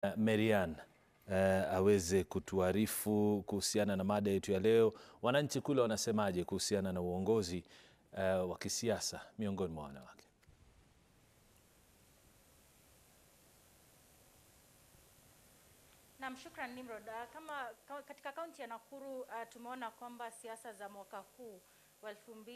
Marian aweze kutuarifu kuhusiana na mada yetu ya leo. Wananchi kule wanasemaje kuhusiana na uongozi wa kisiasa miongoni mwa wanawake? Naam, shukran Nimrod. Kama katika kaunti ya Nakuru tumeona kwamba siasa za mwaka huu wa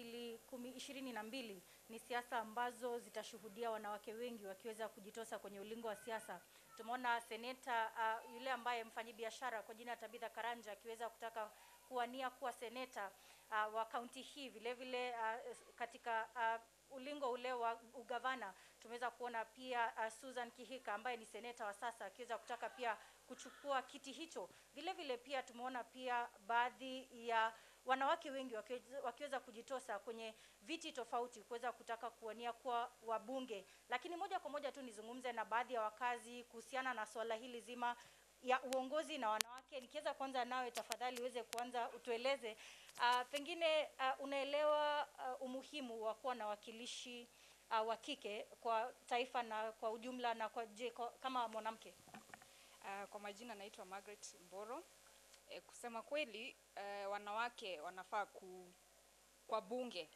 2022 ni siasa ambazo zitashuhudia wanawake wengi wakiweza kujitosa kwenye ulingo wa siasa. Tumeona seneta yule ambaye mfanyabiashara kwa jina Tabitha Karanja akiweza kutaka kuwania kuwa seneta wa kaunti hii. Vile vile katika ulingo ule wa ugavana tumeweza kuona pia Susan Kihika ambaye ni seneta wa sasa akiweza kutaka pia kuchukua kiti hicho. Vile vile pia tumeona pia baadhi ya wanawake wengi wakiweza kujitosa kwenye viti tofauti kuweza kutaka kuwania kuwa wabunge. Lakini moja kwa moja tu nizungumze na baadhi ya wakazi kuhusiana na swala hili zima ya uongozi na wanawake. Nikiweza kwanza nawe tafadhali uweze kuanza utueleze pengine unaelewa umuhimu wa kuwa na wakilishi wa kike kwa taifa na kwa ujumla na kama mwanamke? Kwa majina naitwa Margaret Mboro. Kusema kweli wanawake wanafaa kwa bunge.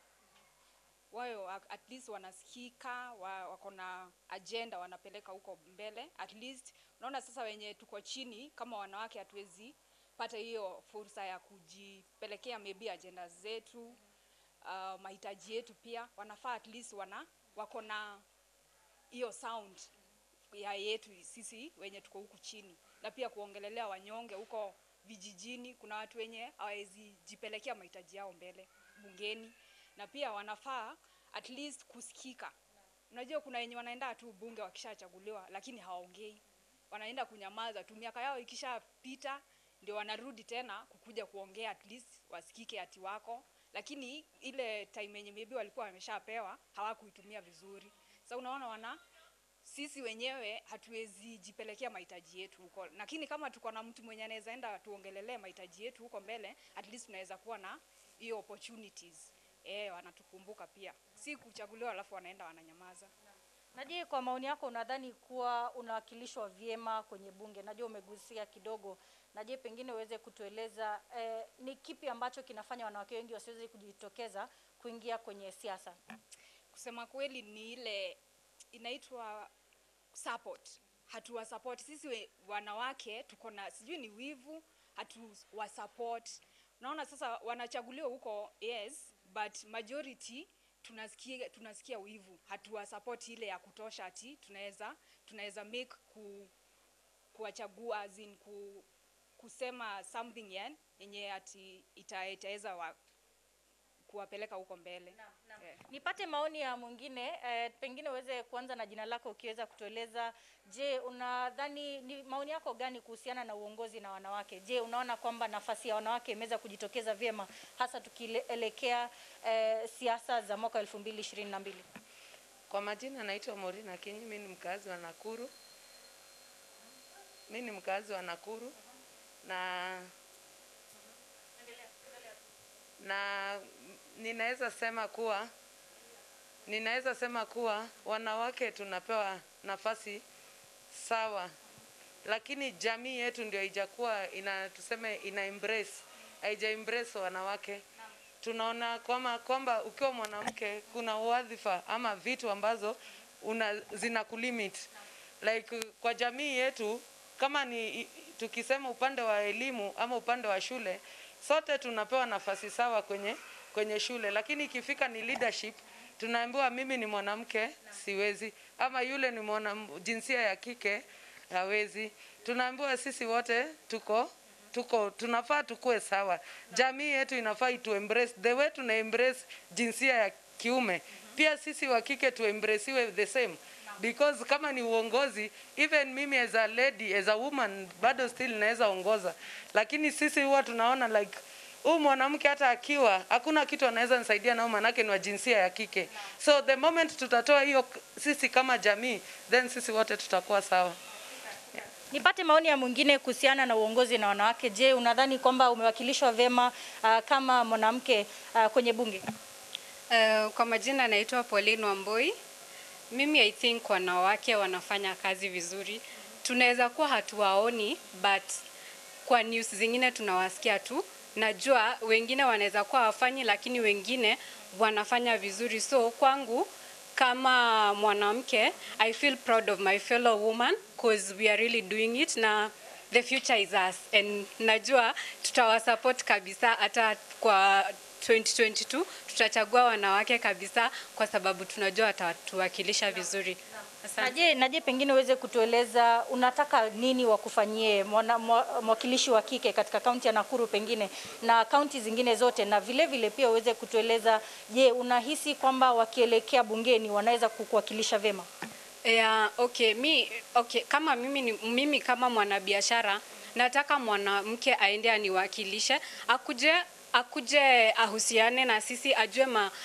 Wao at least wanasikika, wako na agenda wanapeleka huko mbele. At least unaona sasa wenye tuko chini kama wanawake hatuwezi pata hiyo fursa ya kujipelekea maybe agenda zetu, mahitaji yetu pia. Wanafaa at least wako na hiyo sound ya yetu sisi wenye tuko huku chini, na pia kuongelelea wanyonge huko vijijini. Kuna watu wenye hawezi jipelekea mahitaji yao mbele bungeni, na pia wanafaa at least kusikika. Unajua kuna wenye wanaenda tu bunge wakishachaguliwa lakini hawaongei, wanaenda kunyamaza tu. Miaka yao ikishapita ndio wanarudi tena kukuja kuongea, at least wasikike ati wako, lakini ile time yenye maybe walikuwa wameshapewa hawakuitumia vizuri. Sasa unaona sisi wenyewe hatuwezi jipelekea mahitaji yetu huko, lakini kama tuko na mtu mwenye anaweza enda tuongelelee mahitaji yetu huko mbele, at least tunaweza kuwa na hiyo opportunities. Wanatukumbuka pia, si kuchaguliwa alafu wanaenda wananyamaza. Najua kwa maoni yako unadhani kuwa unawakilishwa vyema kwenye bunge? Najua umegusia kidogo. Najua pengine uweze kutueleza ni kipi ambacho kinafanya wanawake wengi wasiweze kujitokeza kuingia kwenye siasa? Kusema kweli ni ile inaitwa support. Hatuwa support sisi wanawake, tuko na sijui ni wivu, hatuwa support. Unaona sasa wanachaguliwa huko, yes, but majority tunasikia wivu. Hatuwa support ile ya kutosha ati tunaweza make kuwachagua as in kusema something yenye ati itaweza kuwapeleka huko mbele. Nipate maoni ya mwingine, pengine uweze kuanza na jina lako ukiweza kutueleza, je, unadhani ni maoni yako gani kuhusiana na uongozi na wanawake? Je, unaona kwamba nafasi ya wanawake imeweza kujitokeza vyema hasa tukielekea siasa za mwaka 2022? Kwa majina naitwa Morina Kinyi, mimi ni mkazi wa Nakuru. Na ninaweza sema kuwa wanawake tunapewa nafasi sawa, lakini jamii yetu ndio haijakuwa haija embrace wanawake. Tunaona kwamba ukiwa mwanamke kuna wadhifa ama vitu ambazo zinakulimit. Like kwa jamii yetu, kama ni tukisema upande wa elimu ama upande wa shule, sote tunapewa nafasi sawa kwenye shule, lakini ikifika ni leadership tunaambiwa mimi ni mwanamke siwezi, ama yule ni jinsia ya kike hawezi. Tunaambiwa sisi wote tunafaa tukue sawa. Jamii yetu inafaa tu embrace the way tuna embrace jinsia ya kiume, pia sisi wa kike tu embrace the same, because kama ni uongozi, even mimi as a lady, as a woman, bado still naweza ongoza, lakini sisi huwa tunaona like mwanamke hata akiwa hakuna kitu anaweza nisaidia nao, manake ni wa jinsia ya kike. So the moment tutatoa hiyo sisi kama jamii, then sisi wote tutakuwa sawa. Nipate maoni ya mwingine kuhusiana na uongozi na wanawake. Je, unadhani kwamba umewakilishwa vyema kama mwanamke kwenye bunge? Kwa majina naitwa Pauline Wamboi. Mimi I think wanawake wanafanya kazi vizuri tunaweza kuwa hatuwaoni, but kwa news zingine tunawasikia tu. Najua wengine wanaweza kuwa wafanyi, lakini wengine wanafanya vizuri. So kwangu kama mwanamke, I feel proud of my fellow woman because we are really doing it, na the future is us, and najua tutawasupport kabisa. Hata kwa 2022 tutachagua wanawake kabisa, kwa sababu tunajua watatuwakilisha vizuri. Naje pengine uweze kutueleza unataka nini wakufanyie mwakilishi wa kike katika kaunti ya Nakuru pengine na kaunti zingine zote, na vile vile pia uweze kutueleza, je, unahisi kwamba wakielekea bungeni wanaweza kukuwakilisha vema? Kama mimi kama mwanabiashara nataka mwanamke aende aniwakilishe, akuje ahusiane na sisi, ajue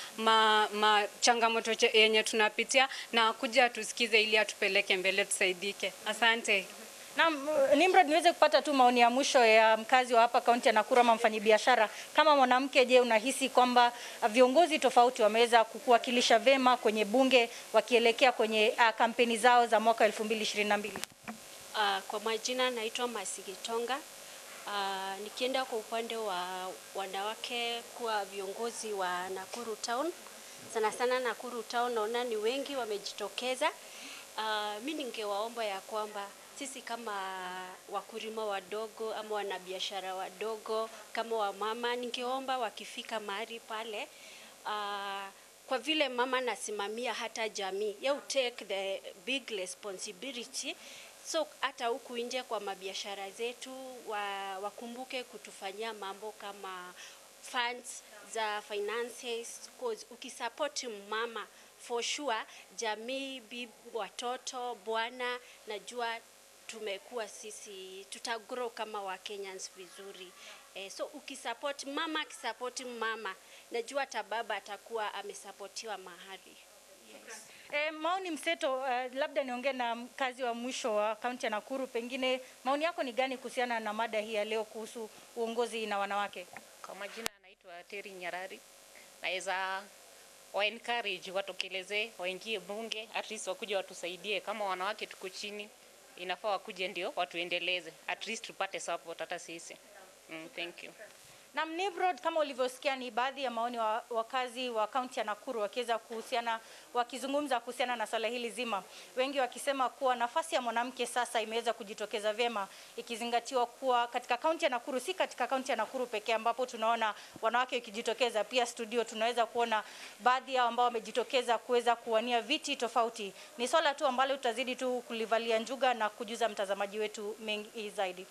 changamoto yenye tunapitia, na akuje atusikize ili atupeleke mbele, tusaidike. Asante. Na Nimrod, niweze kupata tu maoni ya mwisho ya mkazi wa hapa kaunti ya Nakuru ama mfanyabiashara. Kama mwanamke, je, unahisi kwamba viongozi tofauti wameweza kukuwakilisha vema kwenye bunge wakielekea kwenye kampeni zao za mwaka 2022? Kwa majina naitwa Masigitonga. Nikienda kwa upande wa wanawake kuwa viongozi wa Nakuru Town, sana sana Nakuru Town naona ni wengi wamejitokeza. Mimi ningewaomba ya kwamba sisi kama wakulima wadogo ama wanabiashara wadogo, kama wamama, ningeomba wakifika mahali pale, kwa vile mama nasimamia hata jamii, you take the big responsibility. So hata huku nje kwa mabiashara zetu wakumbuke kutufanyia mambo kama funds za finances, cause ukisupport mama for sure jamii, bibi, watoto, bwana, najua tumekuwa sisi tutagrow kama wa Kenyans vizuri. So ukisupport mama, najua hata baba atakuwa amesupportiwa mahali. Yes. Maoni mseto, labda niongee na mkazi wa mwisho wa kaunti ya Nakuru, pengine maoni yako ni gani kuhusiana na mada hii ya leo kuhusu uongozi na wanawake? Kwa majina naitwa Teri Nyarari. Naweza encourage watokeleze, waingie bunge, at least wakuje watusaidie. Kama wanawake tuko chini, inafaa wakuje ndio watuendeleze, at least tupate support hata sisi. Thank you. Na Nimrod, kama ulivyosikia ni baadhi ya maoni wa wakazi wa kaunti ya Nakuru wakizungumza kuhusiana na swala hili zima. Wengi wakisema kuwa nafasi ya mwanamke sasa imeweza kujitokeza vyema, ikizingatiwa kuwa katika kaunti ya Nakuru, si katika kaunti ya Nakuru pekee ambapo tunaona wanawake wakijitokeza, pia studio tunaweza kuona baadhi ya ambao wamejitokeza kuweza kuwania viti tofauti. Ni swala tu ambalo tutazidi tu kulivalia njuga na kujuza mtazamaji wetu mengi zaidi.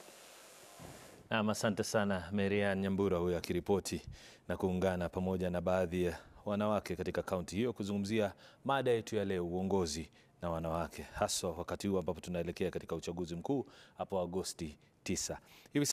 Asante sana Marian Nyambura huyo akiripoti na kuungana pamoja na baadhi ya wanawake katika kaunti hiyo kuzungumzia mada yetu ya leo, uongozi na wanawake, haswa wakati huu ambapo tunaelekea katika uchaguzi mkuu hapo Agosti 9.